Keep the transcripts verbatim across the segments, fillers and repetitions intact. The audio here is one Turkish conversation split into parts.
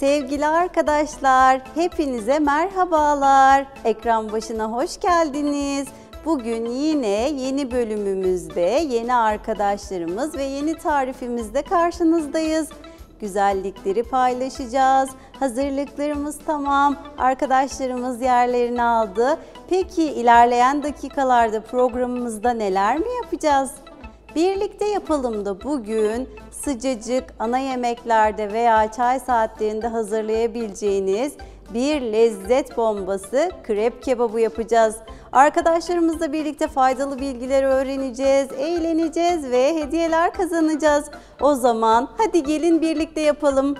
Sevgili arkadaşlar, hepinize merhabalar. Ekran başına hoş geldiniz. Bugün yine yeni bölümümüzde yeni arkadaşlarımız ve yeni tarifimizde karşınızdayız. Güzellikleri paylaşacağız. Hazırlıklarımız tamam. Arkadaşlarımız yerlerini aldı. Peki ilerleyen dakikalarda programımızda neler mi yapacağız? Birlikte yapalım da bugün sıcacık ana yemeklerde veya çay saatlerinde hazırlayabileceğiniz bir lezzet bombası krep kebabı yapacağız. Arkadaşlarımızla birlikte faydalı bilgiler öğreneceğiz, eğleneceğiz ve hediyeler kazanacağız. O zaman hadi gelin birlikte yapalım.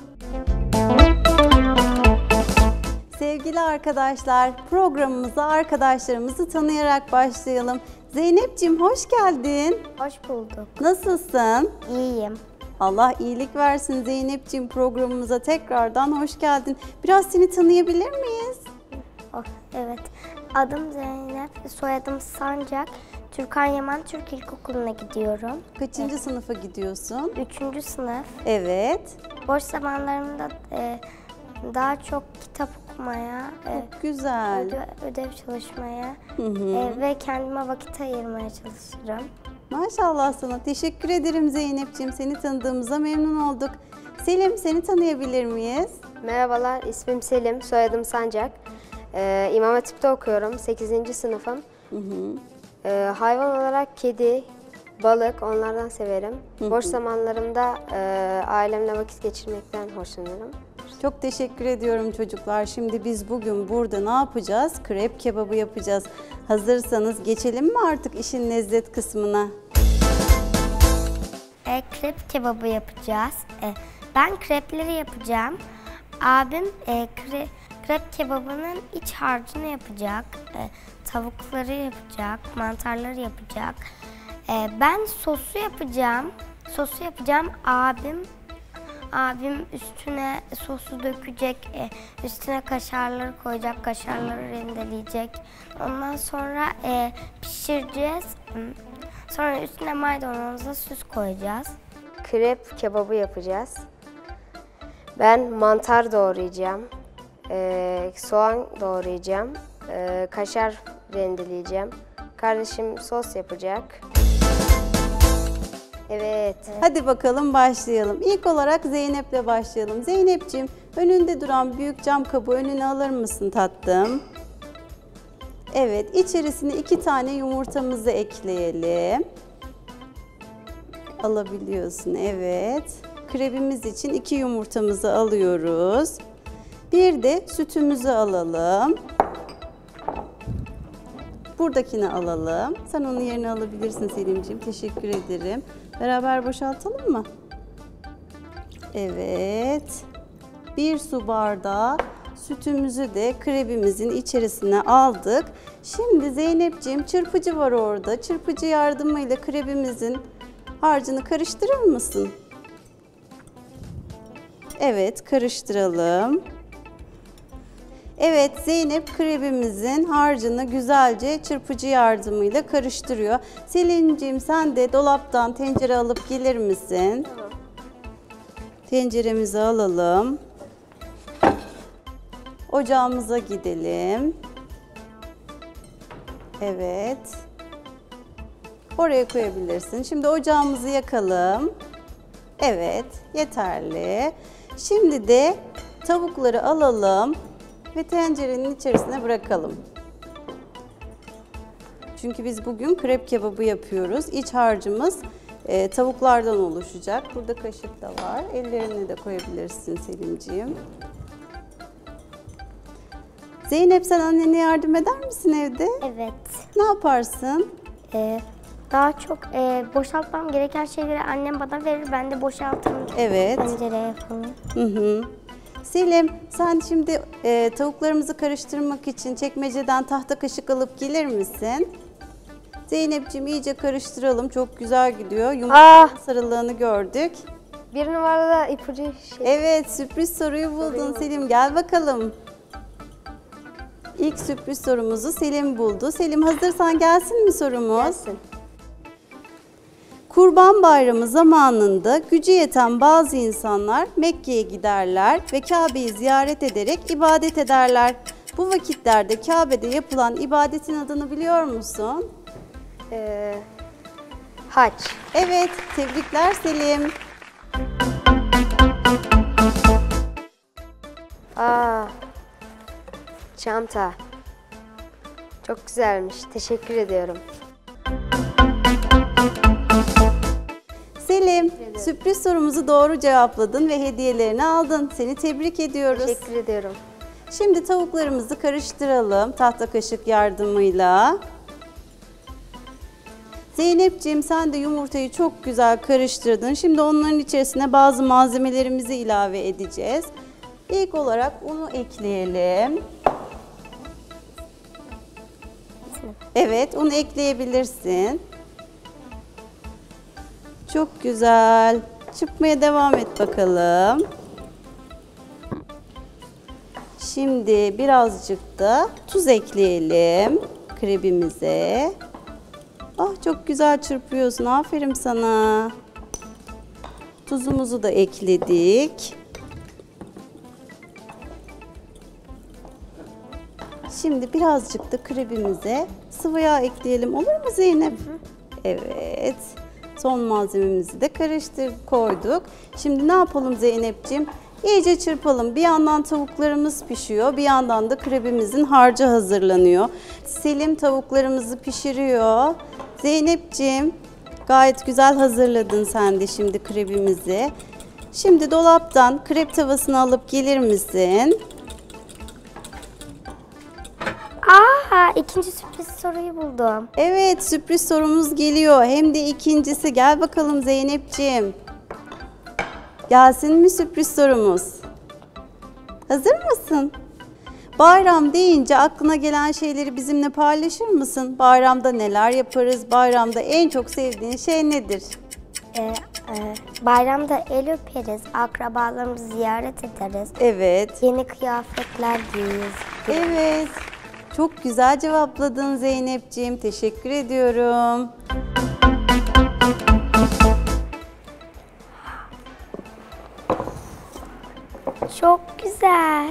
Sevgili arkadaşlar, programımıza arkadaşlarımızı tanıyarak başlayalım. Zeynep'ciğim hoş geldin. Hoş bulduk. Nasılsın? İyiyim. Allah iyilik versin Zeynep'ciğim, programımıza tekrardan hoş geldin. Biraz seni tanıyabilir miyiz? Oh, evet. Adım Zeynep, soyadım Sancak. Türkan Yaman Türk İlkokulu'na gidiyorum. Kaçıncı evet. sınıfa gidiyorsun? Üçüncü sınıf. Evet. Boş zamanlarımda e, daha çok kitap okumaya, Çok e, güzel. Ödev, ödev çalışmaya Hı hı. E, ve kendime vakit ayırmaya çalışırım. Maşallah sana. Teşekkür ederim Zeynep'ciğim. Seni tanıdığımıza memnun olduk. Selim, seni tanıyabilir miyiz? Merhabalar, ismim Selim, soyadım Sancak. Ee, İmam Hatip'te okuyorum, sekizinci sınıfım. Hı hı. Ee, hayvan olarak kedi, balık, onlardan severim. Hı hı. Boş zamanlarımda e, ailemle vakit geçirmekten hoşlanırım. Çok teşekkür ediyorum çocuklar. Şimdi biz bugün burada ne yapacağız? Krep kebabı yapacağız. Hazırsanız geçelim mi artık işin lezzet kısmına? E, krep kebabı yapacağız. E, ben krepleri yapacağım. Abim e, kre, krep kebabının iç harcını yapacak. E, tavukları yapacak, mantarları yapacak. E, ben sosu yapacağım. Sosu yapacağım. Abim Abim üstüne sosu dökecek, üstüne kaşarları koyacak, kaşarları rendeleyecek. Ondan sonra e, pişireceğiz. Sonra üstüne maydanozla süs koyacağız. Krep kebabı yapacağız. Ben mantar doğrayacağım, e, soğan doğrayacağım, e, kaşar rendeleyeceğim. Kardeşim sos yapacak. Evet. Hadi bakalım başlayalım. İlk olarak Zeynep'le başlayalım. Zeynep'ciğim, önünde duran büyük cam kabı önüne alır mısın tatlım? Evet, içerisine iki tane yumurtamızı ekleyelim. Alabiliyorsun, evet. Krebimiz için iki yumurtamızı alıyoruz. Bir de sütümüzü alalım. Buradakini alalım. Sen onun yerine alabilirsin Selimciğim. Teşekkür ederim. Beraber boşaltalım mı? Evet. Bir su bardağı sütümüzü de krebimizin içerisine aldık. Şimdi Zeynepciğim, çırpıcı var orada. Çırpıcı yardımıyla krebimizin harcını karıştırır mısın? Evet, karıştıralım. Evet, Zeynep krebimizin harcını güzelce çırpıcı yardımıyla karıştırıyor. Selin'ciğim, sen de dolaptan tencere alıp gelir misin? Tamam. Tenceremizi alalım. Ocağımıza gidelim. Evet. Oraya koyabilirsin. Şimdi ocağımızı yakalım. Evet, yeterli. Şimdi de tavukları alalım ve tencerenin içerisine bırakalım. Çünkü biz bugün krep kebabı yapıyoruz. İç harcımız e, tavuklardan oluşacak. Burada kaşık da var. Ellerini de koyabilirsin Selimciğim. Zeynep, sen annene yardım eder misin evde? Evet. Ne yaparsın? Ee, daha çok e, boşaltmam gereken şeyleri annem bana verir. Ben de boşaltırım. Evet. Tencereye falan. Hı hı. Selim, sen şimdi e, tavuklarımızı karıştırmak için çekmeceden tahta kaşık alıp gelir misin? Zeynep'ciğim, iyice karıştıralım. Çok güzel gidiyor. Yumurtanın sarılığını gördük. Bir numarada ipucu şey. Evet, sürpriz soruyu buldun Selim. Gel bakalım. İlk sürpriz sorumuzu Selim buldu. Selim, hazırsan gelsin mi sorumuz? Gelsin. Kurban Bayramı zamanında gücü yeten bazı insanlar Mekke'ye giderler ve Kabe'yi ziyaret ederek ibadet ederler. Bu vakitlerde Kabe'de yapılan ibadetin adını biliyor musun? Ee, hac. Evet, tebrikler Selim. Aa, çanta. Çok güzelmiş. Teşekkür ediyorum. Selim, sürpriz sorumuzu doğru cevapladın ve hediyelerini aldın. Seni tebrik ediyoruz. Teşekkür ediyorum. Şimdi tavuklarımızı karıştıralım tahta kaşık yardımıyla. Zeynepciğim, sen de yumurtayı çok güzel karıştırdın. Şimdi onların içerisine bazı malzemelerimizi ilave edeceğiz. İlk olarak unu ekleyelim. Evet, un ekleyebilirsin. Çok güzel. Çırpmaya devam et bakalım. Şimdi birazcık da tuz ekleyelim krebimize. Ah, çok güzel çırpıyorsun. Aferin sana. Tuzumuzu da ekledik. Şimdi birazcık da krebimize sıvı yağ ekleyelim. Olur mu Zeynep? Evet. Son malzememizi de karıştır koyduk. Şimdi ne yapalım Zeynepciğim? İyice çırpalım. Bir yandan tavuklarımız pişiyor, bir yandan da krebimizin harcı hazırlanıyor. Selim tavuklarımızı pişiriyor. Zeynepciğim, gayet güzel hazırladın sen de şimdi krebimizi. Şimdi dolaptan krep tavasını alıp gelir misin? Aa, ikinci sürpriz soruyu buldum. Evet, sürpriz sorumuz geliyor. Hem de ikincisi. Gel bakalım Zeynepciğim. Gelsin mi sürpriz sorumuz? Hazır mısın? Bayram deyince aklına gelen şeyleri bizimle paylaşır mısın? Bayramda neler yaparız? Bayramda en çok sevdiğin şey nedir? Ee, e, bayramda el öperiz, akrabalarımızı ziyaret ederiz. Evet. Yeni kıyafetler giyeriz. Evet. Çok güzel cevapladın Zeynepciğim. Teşekkür ediyorum. Çok güzel.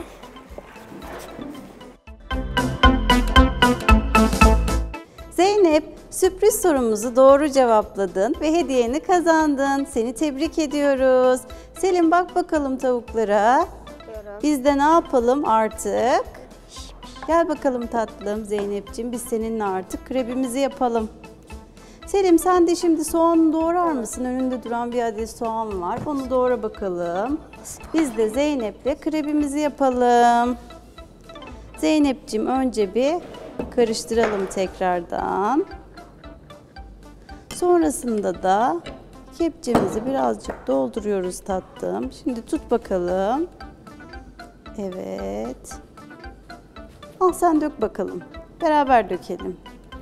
Zeynep, sürpriz sorumuzu doğru cevapladın ve hediyeni kazandın. Seni tebrik ediyoruz. Selim, bak bakalım tavuklara. Biz de ne yapalım artık? Gel bakalım tatlım Zeynepciğim, biz seninle artık krebimizi yapalım. Selim, sen de şimdi soğanı doğrar mısın? Önünde duran bir adet soğan var. Onu doğra bakalım. Biz de Zeynep'le krebimizi yapalım. Zeynepciğim, önce bir karıştıralım tekrardan. Sonrasında da kepçemizi birazcık dolduruyoruz tatlım. Şimdi tut bakalım. Evet. Al sen dök bakalım. Beraber dökelim.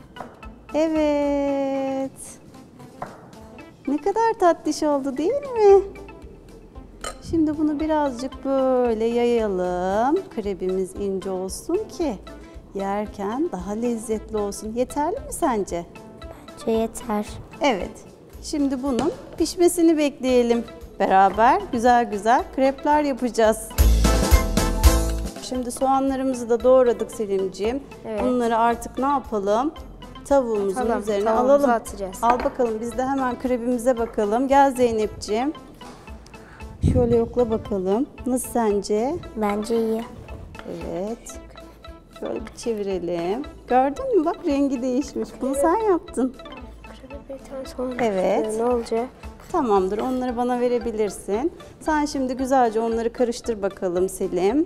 Evet. Ne kadar tatlış oldu değil mi? Şimdi bunu birazcık böyle yayalım. Krebimiz ince olsun ki yerken daha lezzetli olsun. Yeterli mi sence? Bence yeter. Evet. Şimdi bunun pişmesini bekleyelim. Beraber güzel güzel krepler yapacağız. Şimdi soğanlarımızı da doğradık Selimciğim. Evet. Bunları artık ne yapalım? Tavuğumuzun Tamam, üzerine tavuğumuzu alalım. atacağız. Al bakalım, biz de hemen krebimize bakalım. Gel Zeynepciğim. Şöyle yokla bakalım. Nasıl sence? Bence iyi. Evet. Şöyle bir çevirelim. Gördün mü? Bak, rengi değişmiş. Bunu sen yaptın. Bir tane soğan. Evet. Ee, ne olacak? Tamamdır. Onları bana verebilirsin. Sen şimdi güzelce onları karıştır bakalım Selim.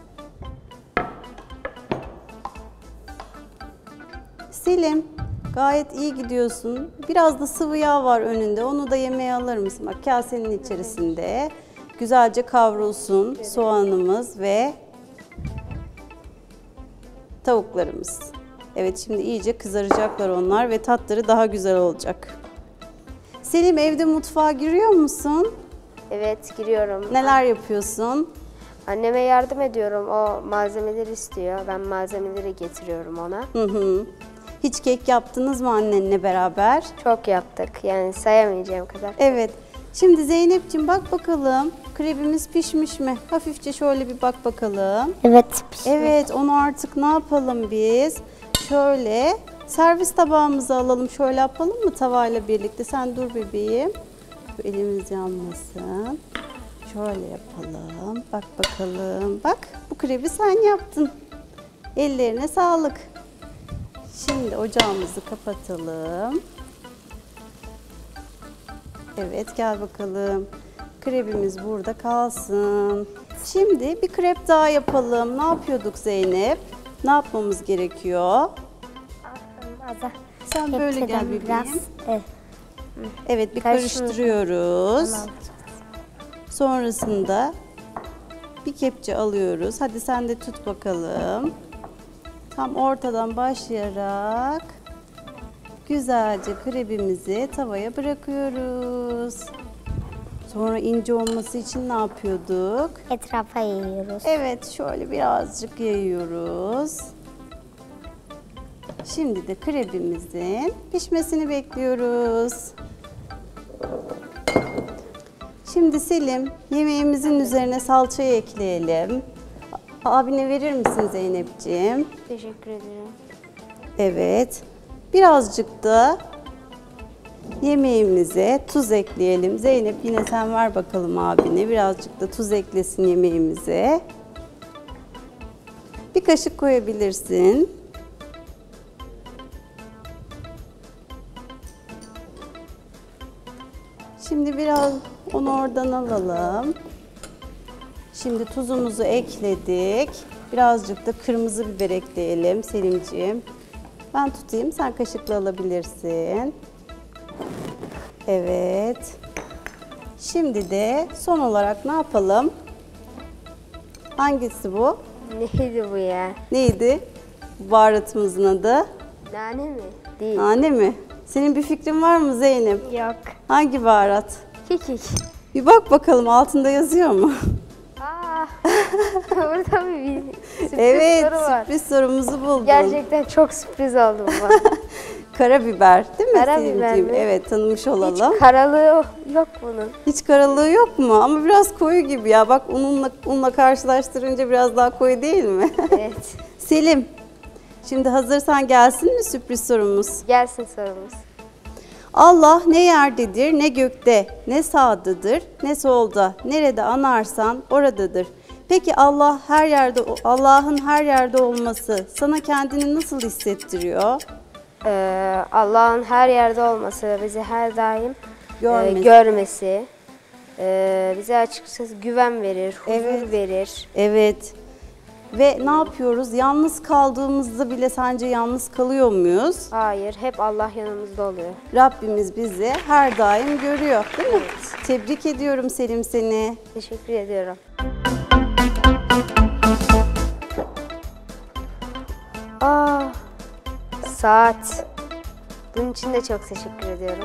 Selim, gayet iyi gidiyorsun. Biraz da sıvı yağ var önünde. Onu da yemeğe alır mısın? Bak, kasenin içerisinde. Güzelce kavrulsun soğanımız ve tavuklarımız. Evet, şimdi iyice kızaracaklar onlar ve tatları daha güzel olacak. Selim, evde mutfağa giriyor musun? Evet, giriyorum. Neler yapıyorsun? Anneme yardım ediyorum. O malzemeleri istiyor. Ben malzemeleri getiriyorum ona. Hı hı. Hiç kek yaptınız mı annenle beraber? Çok yaptık. Yani sayamayacağım kadar. Evet. Şimdi Zeynep'ciğim bak bakalım. Krebimiz pişmiş mi? Hafifçe şöyle bir bak bakalım. Evet. pişmiş. Evet, onu artık ne yapalım biz? Şöyle servis tabağımızı alalım. Şöyle yapalım mı tavayla birlikte? Sen dur bebeğim. Şu elimiz yanmasın. Şöyle yapalım. Bak bakalım. Bak, bu krebi sen yaptın. Ellerine sağlık. Şimdi ocağımızı kapatalım. Evet, gel bakalım. Krebimiz burada kalsın. Şimdi bir krep daha yapalım. Ne yapıyorduk Zeynep? Ne yapmamız gerekiyor? Sen böyle gel Hepsiden bebeğim. biraz, evet. Evet, bir Karıştıralım. karıştırıyoruz. Tamam. Sonrasında bir kepçe alıyoruz. Hadi sen de tut bakalım. Tam ortadan başlayarak güzelce krebimizi tavaya bırakıyoruz. Sonra ince olması için ne yapıyorduk? Etrafa yayıyoruz. Evet, şöyle birazcık yayıyoruz. Şimdi de krebimizin pişmesini bekliyoruz. Şimdi Selim, yemeğimizin üzerine salçayı ekleyelim. Abine verir misin Zeynepciğim? Teşekkür ederim. Evet. Birazcık da yemeğimize tuz ekleyelim. Zeynep yine sen ver bakalım abine. Birazcık da tuz eklesin yemeğimize. Bir kaşık koyabilirsin. Şimdi biraz onu oradan alalım. Şimdi tuzumuzu ekledik. Birazcık da kırmızı biber ekleyelim Selimciğim. Ben tutayım, sen kaşıkla alabilirsin. Evet. Şimdi de son olarak ne yapalım? Hangisi bu? Neydi bu ya? Neydi? Baharatımızın adı? Nane mi? Değil. Nane mi? Senin bir fikrin var mı Zeynep? Yok. Hangi baharat? Kekik. Bir bak bakalım altında yazıyor mu? Aa, burada bir sürpriz Evet, soru var. sürpriz sorumuzu buldum. Gerçekten çok sürpriz oldum bana. Karabiber değil mi Karabiber Selimciğim? mi? Evet, tanımış olalım. Hiç karalığı yok bunun. Hiç karalığı yok mu? Ama biraz koyu gibi ya. Bak ununla, unla karşılaştırınca biraz daha koyu değil mi? Evet. Selim, şimdi hazırsan gelsin mi sürpriz sorumuz? Gelsin sorumuz. Allah ne yerdedir, ne gökte, ne sağdadır, ne solda. Nerede anarsan oradadır. Peki Allah her yerde, Allah'ın her yerde olması sana kendini nasıl hissettiriyor? Ee, Allah'ın her yerde olması, bizi her daim e, Görmesi. görmesi, e, bize açıkçası güven verir, huzur Evet. verir. Evet. Ve ne yapıyoruz? Yalnız kaldığımızda bile sence yalnız kalıyor muyuz? Hayır, hep Allah yanımızda oluyor. Rabbimiz bizi her daim görüyor, değil mi? Tebrik ediyorum Selim seni. Teşekkür ediyorum. Aa, saat. Bunun için de çok teşekkür ediyorum.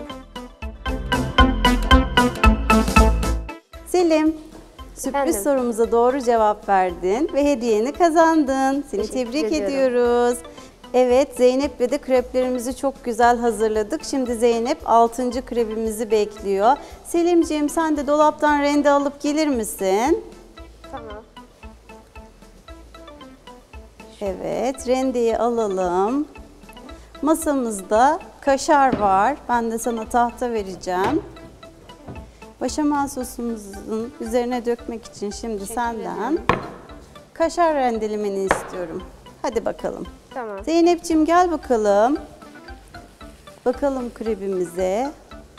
Selim, sürpriz Efendim? sorumuza doğru cevap verdin ve hediyeni kazandın. Seni Teşekkür tebrik ediyorum. ediyoruz. Evet, Zeynep ve de kreplerimizi çok güzel hazırladık. Şimdi Zeynep altıncı krebimizi bekliyor. Selimciğim sen de dolaptan rende alıp gelir misin? Tamam. Evet, rendeyi alalım. Masamızda kaşar var. Ben de sana tahta vereceğim. Başamel sosumuzun üzerine dökmek için şimdi senden kaşar rendelemeni istiyorum. Hadi bakalım. Tamam. Zeynepciğim gel bakalım. Bakalım krebimize.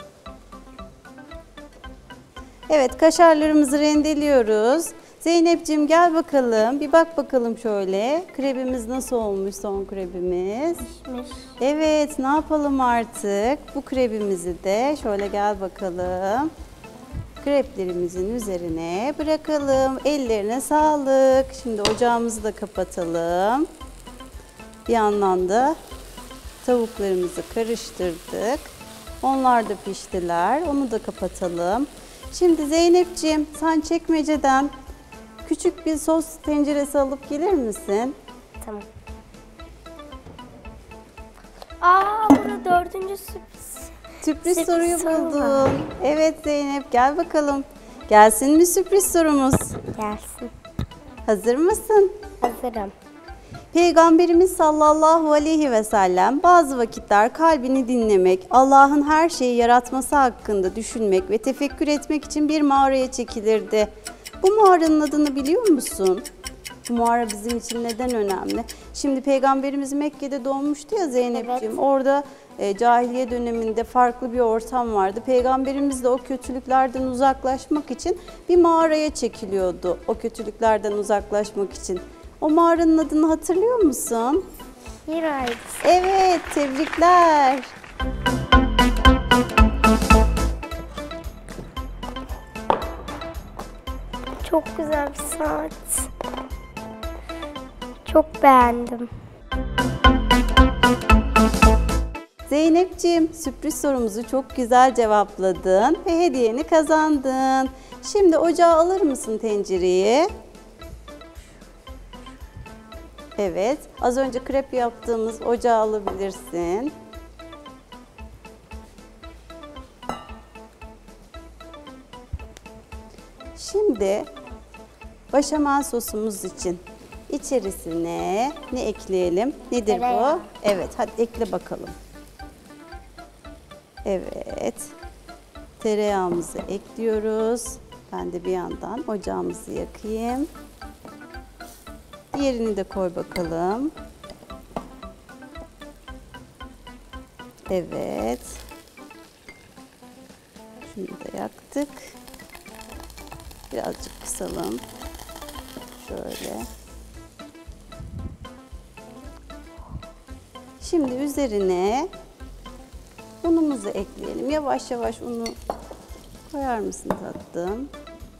Evet, kaşarlarımızı rendeliyoruz. Zeynepciğim gel bakalım. Bir bak bakalım şöyle. Krebimiz nasıl olmuş, son krebimiz? Pişmiş. Evet, ne yapalım artık? Bu krebimizi de şöyle gel bakalım. Kreplerimizin üzerine bırakalım. Ellerine sağlık. Şimdi ocağımızı da kapatalım. Bir yandan da tavuklarımızı karıştırdık. Onlar da piştiler. Onu da kapatalım. Şimdi Zeynepciğim sen çekmeceden küçük bir sos tenceresi alıp gelir misin? Tamam. Aa, burada dördüncü sürpriz. Sürpriz, Sürpriz soruyu soru buldun. var. Evet Zeynep, gel bakalım. Gelsin mi sürpriz sorumuz? Gelsin. Hazır mısın? Hazırım. Peygamberimiz sallallahu aleyhi ve sellem bazı vakitler kalbini dinlemek, Allah'ın her şeyi yaratması hakkında düşünmek ve tefekkür etmek için bir mağaraya çekilirdi. Bu mağaranın adını biliyor musun? Bu mağara bizim için neden önemli? Şimdi Peygamberimiz Mekke'de doğmuştu ya Zeynep'ciğim. Evet. Orada e, cahiliye döneminde farklı bir ortam vardı. Peygamberimiz de o kötülüklerden uzaklaşmak için bir mağaraya çekiliyordu. O kötülüklerden uzaklaşmak için. O mağaranın adını hatırlıyor musun? Hira'ydı. Evet, tebrikler. Çok güzel bir saat. Çok beğendim. Zeynep'ciğim, sürpriz sorumuzu çok güzel cevapladın ve hediyeni kazandın. Şimdi ocağa alır mısın tencereyi? Evet, az önce krep yaptığımız ocağı alabilirsin. Şimdi başamel sosumuz için içerisine ne ekleyelim? Nedir Tereyağı. bu? Evet, hadi ekle bakalım. Evet, tereyağımızı ekliyoruz. Ben de bir yandan ocağımızı yakayım. Diğerini de koy bakalım. Evet. Şunu da yaktık. Birazcık kısalım. Şöyle. Şimdi üzerine unumuzu ekleyelim. Yavaş yavaş unu koyar mısın tatlım?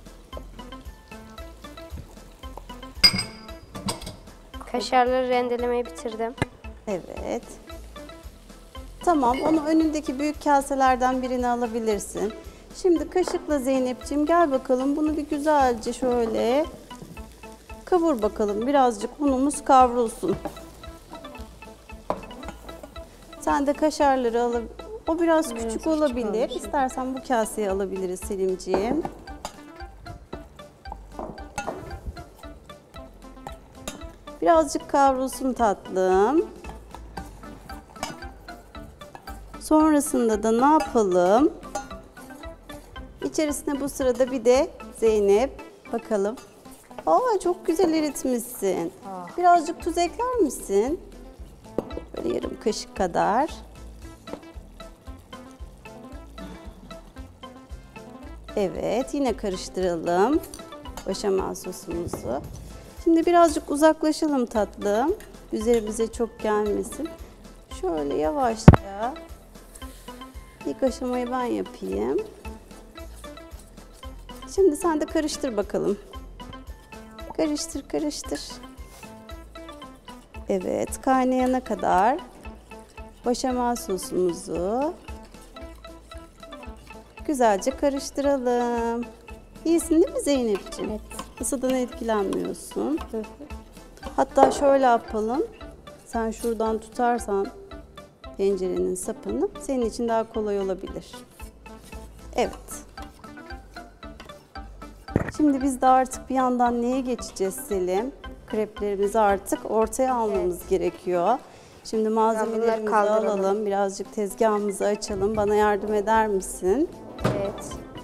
Kaşarları rendelemeyi bitirdim. Evet. Tamam, onu önündeki büyük kaselerden birini alabilirsin. Şimdi kaşıkla Zeynep'ciğim gel bakalım, bunu bir güzelce şöyle kavur bakalım. Birazcık unumuz kavrulsun. Sen de kaşarları al. O biraz küçük olabilir. İstersen bu kaseyi alabiliriz Selimciğim. Birazcık kavrulsun tatlım. Sonrasında da ne yapalım? İçerisine bu sırada bir de Zeynep bakalım. Aa, çok güzel eritmişsin. Birazcık tuz ekler misin? Böyle yarım kaşık kadar. Evet, yine karıştıralım başamel sosumuzu. Şimdi birazcık uzaklaşalım tatlım. Üzerimize çok gelmesin. Şöyle yavaşça ilk aşamayı ben yapayım. Şimdi sen de karıştır bakalım. Karıştır, karıştır. Evet, kaynayana kadar başamel sosumuzu güzelce karıştıralım. İyisin değil mi Zeynep'ciğim? Evet. Isıdan etkilenmiyorsun. Hı hı. Hatta şöyle yapalım. Sen şuradan tutarsan tencerenin sapını senin için daha kolay olabilir. Evet. Şimdi biz de artık bir yandan neye geçeceğiz Selim? Kreplerimizi artık ortaya almamız Evet. gerekiyor. Şimdi malzemelerimizi kaldıralım. alalım. Birazcık tezgahımızı açalım. Bana yardım eder misin? Evet.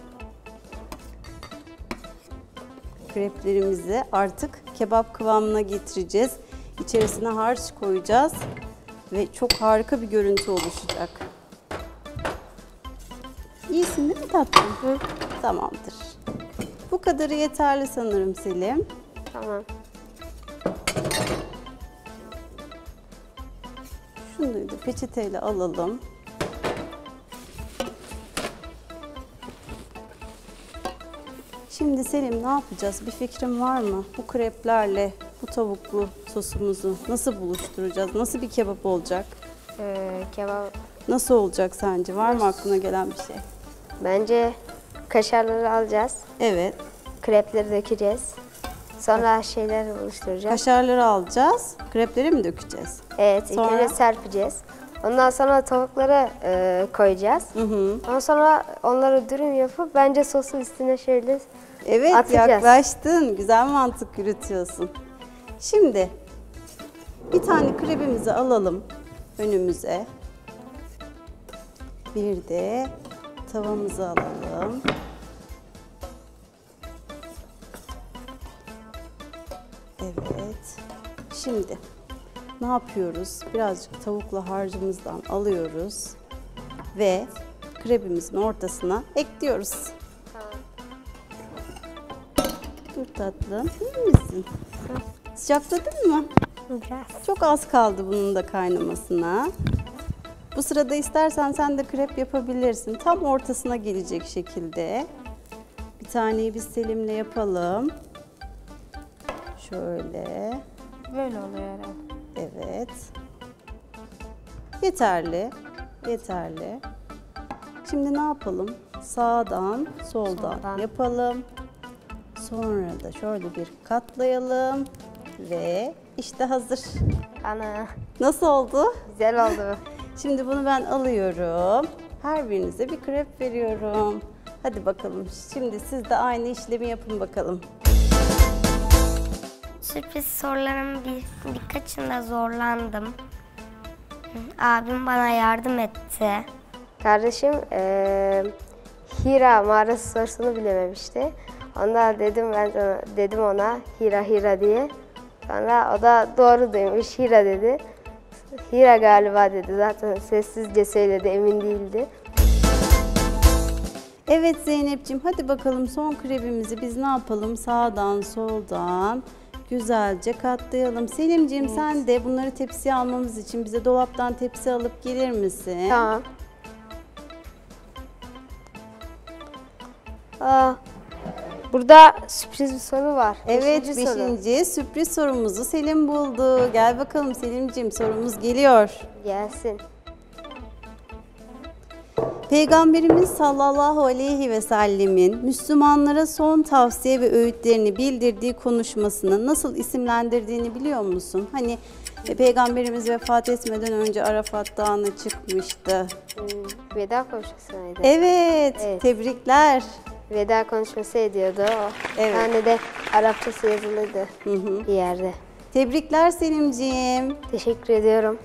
Kreplerimizi artık kebap kıvamına getireceğiz. İçerisine harç koyacağız ve çok harika bir görüntü oluşacak. İyisin değil mi tatlım? Hı. Tamamdır. Bu kadarı yeterli sanırım Selim. Tamam. Şunu da peçeteyle alalım. Şimdi Selim ne yapacağız? Bir fikrin var mı? Bu kreplerle bu tavuklu sosumuzu nasıl buluşturacağız? Nasıl bir kebap olacak? Ee, kebap. Nasıl olacak sence? Var mı aklına gelen bir şey? Bence kaşarları alacağız. Evet. Krepleri dökeceğiz. Sonra şeyleri oluşturacağız. Kaşarları alacağız. Krepleri mi dökeceğiz? Evet, ilk Sonra? önce serpeceğiz. Ondan sonra tavukları e, koyacağız. Hı hı. Ondan sonra onları dürüm yapıp bence sosu üstüne şöyle Evet, atacağız. yaklaştın. Güzel mantık yürütüyorsun. Şimdi bir tane krebimizi alalım önümüze. Bir de tavamızı alalım. Evet. Şimdi ne yapıyoruz? Birazcık tavukla harcımızdan alıyoruz ve krebimizin ortasına ekliyoruz. Dur tatlım, iyi misin? Sıcakladın mı? Biraz. Çok az kaldı bunun da kaynamasına. Bu sırada istersen sen de krep yapabilirsin. Tam ortasına gelecek şekilde. Bir taneyi biz Selim'le yapalım. Şöyle. Böyle oluyor herhalde. Evet. Yeterli. Yeterli. Şimdi ne yapalım? Sağdan, soldan, Soldan. yapalım. Sonra da şöyle bir katlayalım. Ve işte hazır. Ana Nasıl oldu? güzel oldu. Şimdi bunu ben alıyorum. Her birinize bir krep veriyorum. Hadi bakalım. Şimdi siz de aynı işlemi yapın bakalım. Sürpriz soruların bir, birkaçında zorlandım. Abim bana yardım etti. Kardeşim e, Hira mağarası sorusunu bilememişti. Ondan dedim ben sana, dedim ona Hira Hira diye. Sonra o da doğru duymuş, Hira dedi. Hira galiba dedi. Zaten sessizce söyledi, emin değildi. Evet Zeynep'ciğim, hadi bakalım son krebimizi biz ne yapalım? Sağdan soldan güzelce katlayalım. Selim'ciğim sen de bunları tepsiye almamız için bize dolaptan tepsi alıp gelir misin? Tamam. Aa, burada sürpriz bir soru var. Evet, Beşinci soru. beşinci sürpriz sorumuzu Selim buldu. Gel bakalım Selim'ciğim, sorumuz geliyor. Gelsin. Peygamberimiz sallallahu aleyhi ve sellemin Müslümanlara son tavsiye ve öğütlerini bildirdiği konuşmasını nasıl isimlendirdiğini biliyor musun? Hani e, Peygamberimiz vefat etmeden önce Arafat Dağı'na çıkmıştı. Hmm, veda konuşması mıydı? Evet, Evet. tebrikler. Veda konuşması ediyordu o. Evet. Yani de Arapçası yazılıydı bir yerde. Tebrikler Selim'ciğim. Teşekkür ediyorum.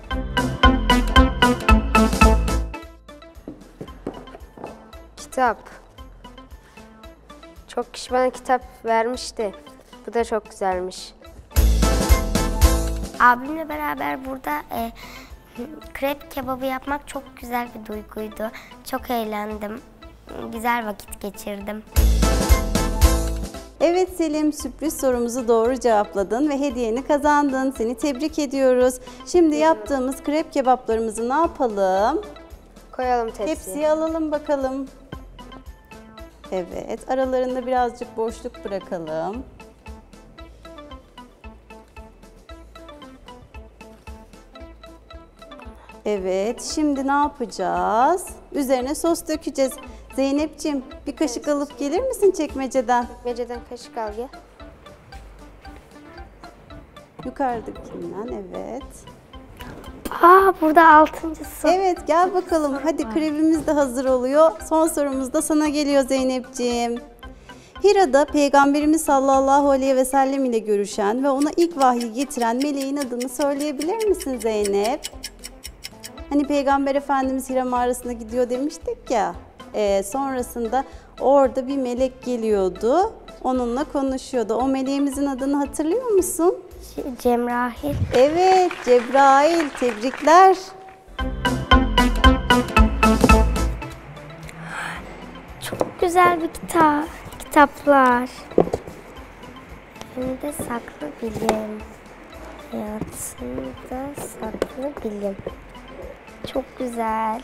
Kitap. Çok kişi bana kitap vermişti. Bu da çok güzelmiş. Abimle beraber burada e, krep kebabı yapmak çok güzel bir duyguydu. Çok eğlendim. Güzel vakit geçirdim. Evet Selim, sürpriz sorumuzu doğru cevapladın ve hediyeni kazandın. Seni tebrik ediyoruz. Şimdi yaptığımız krep kebaplarımızı ne yapalım? Koyalım tepsiye. Tepsiye alalım bakalım. Evet, aralarında birazcık boşluk bırakalım. Evet, şimdi ne yapacağız? Üzerine sos dökeceğiz. Zeynep'ciğim, bir kaşık alıp gelir misin çekmeceden? Çekmeceden kaşık al gel. Yukarıdakinden, evet. Aa, burada altıncısı. Evet, gel bakalım. Hadi krebimiz de hazır oluyor. Son sorumuz da sana geliyor Zeynep'ciğim. Hira'da Peygamberimiz sallallahu aleyhi ve sellem ile görüşen ve ona ilk vahyi getiren meleğin adını söyleyebilir misin Zeynep? Hani Peygamber Efendimiz Hira mağarasına gidiyor demiştik ya. E, sonrasında orada bir melek geliyordu. Onunla konuşuyordu. O meleğimizin adını hatırlıyor musun? Cemrahil. Evet, Cebrail. Tebrikler. Çok güzel bir kitap. Kitaplar. Hem de saklı bilim. Hayatında saklı bilim. Çok güzel.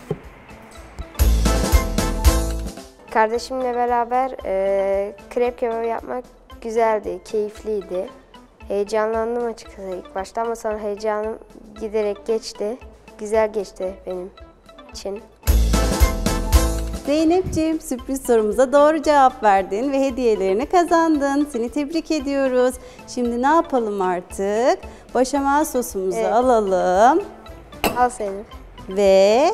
Kardeşimle beraber e, krep kebabı yapmak güzeldi, keyifliydi. Heyecanlandım açıkçası ilk başta ama sonra heyecanım giderek geçti. Güzel geçti benim için. Zeynep'ciğim, sürpriz sorumuza doğru cevap verdin ve hediyelerini kazandın. Seni tebrik ediyoruz. Şimdi ne yapalım artık? Başamel sosumuzu Evet. alalım. Al Zeynep. Ve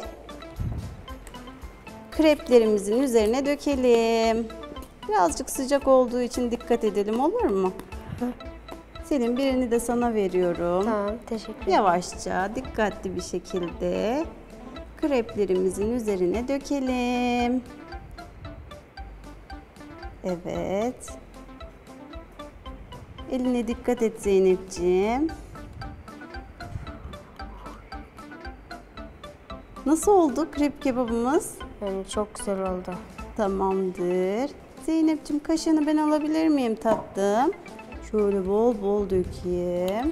kreplerimizin üzerine dökelim. Birazcık sıcak olduğu için dikkat edelim, olur mu? Senin birini de sana veriyorum. Tamam, teşekkür ederim. Yavaşça, dikkatli bir şekilde kreplerimizin üzerine dökelim. Evet. Eline dikkat et Zeynepciğim. Nasıl oldu krep kebabımız? Yani çok güzel oldu. Tamamdır. Zeynepciğim, kaşığını ben alabilir miyim tatlım? Şöyle bol bol dökeyim.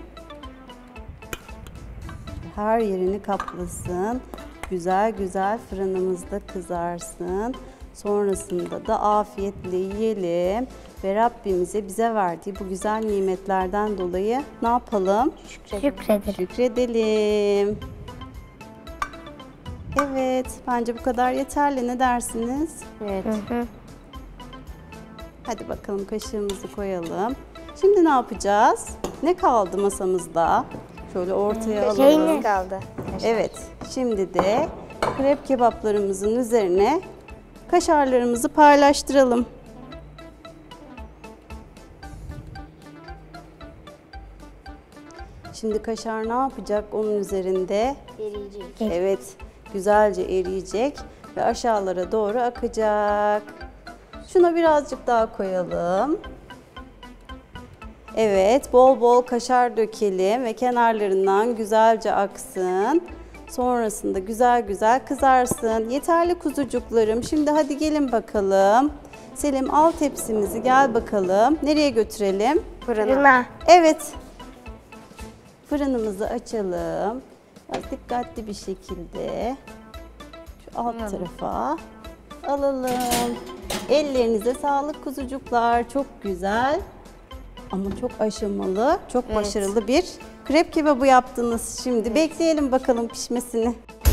Her yerini kaplasın. Güzel güzel fırınımızda kızarsın. Sonrasında da afiyetle yiyelim. Ve Rabbimize bize verdiği bu güzel nimetlerden dolayı ne yapalım? Şükredelim. Şükredelim. Evet, bence bu kadar yeterli. Ne dersiniz? Evet. Hadi bakalım, kaşığımızı koyalım. Şimdi ne yapacağız? Ne kaldı masamızda? Şöyle ortaya alalım. Şeyiniz kaldı. Evet, şimdi de krep kebaplarımızın üzerine kaşarlarımızı paylaştıralım. Şimdi kaşar ne yapacak onun üzerinde? Eriyecek. Evet, güzelce eriyecek ve aşağılara doğru akacak. Şuna birazcık daha koyalım. Evet, bol bol kaşar dökelim ve kenarlarından güzelce aksın. Sonrasında güzel güzel kızarsın. Yeterli kuzucuklarım. Şimdi hadi gelin bakalım. Selim, al tepsimizi, gel bakalım. Nereye götürelim? Fırına. Fırına. Evet. Fırınımızı açalım. Biraz dikkatli bir şekilde şu alt tarafa alalım. Ellerinize sağlık kuzucuklar. Çok güzel ama çok aşamalı, çok Evet. başarılı bir krep kebabı yaptınız. Şimdi bekleyelim bakalım pişmesini.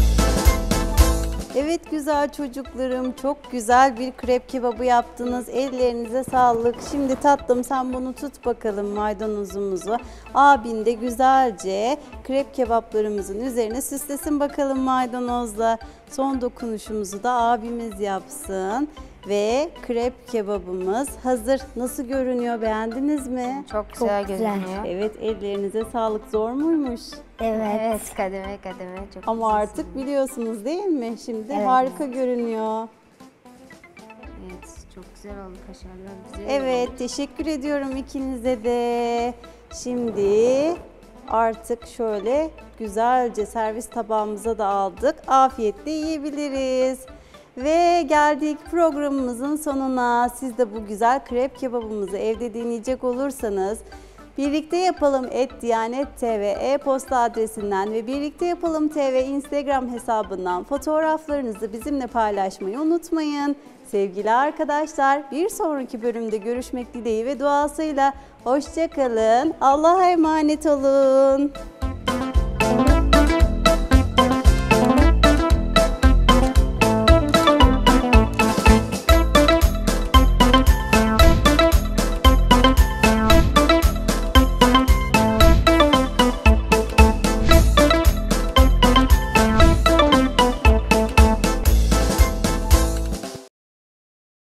Evet güzel çocuklarım, çok güzel bir krep kebabı yaptınız. Ellerinize sağlık. Şimdi tatlım, sen bunu tut bakalım, maydanozumuzu. Abin de güzelce krep kebaplarımızın üzerine süslesin bakalım maydanozla. Son dokunuşumuzu da abimiz yapsın. Ve krep kebabımız hazır. Nasıl görünüyor, beğendiniz mi? Çok güzel Çok güzel. gözüküyor. Evet, ellerinize sağlık. Zor muymuş? Evet. Evet, kademe kademe çok Ama güzel. artık biliyorsunuz değil mi? Şimdi Evet. harika görünüyor. Evet, çok güzel oldu kaşarlar. Güzel Evet, teşekkür ediyorum ikinize de. Şimdi artık şöyle güzelce servis tabağımıza da aldık. Afiyetle yiyebiliriz. Ve geldik programımızın sonuna. Siz de bu güzel krep kebabımızı evde deneyecek olursanız Birlikte Yapalım et diyanet nokta tv e-posta adresinden ve Birlikte Yapalım T V Instagram hesabından fotoğraflarınızı bizimle paylaşmayı unutmayın. Sevgili arkadaşlar, bir sonraki bölümde görüşmek dileği ve duasıyla hoşça kalın. Allah'a emanet olun.